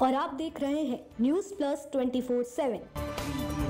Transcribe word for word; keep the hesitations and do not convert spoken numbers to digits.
और आप देख रहे हैं news plus twenty four seven.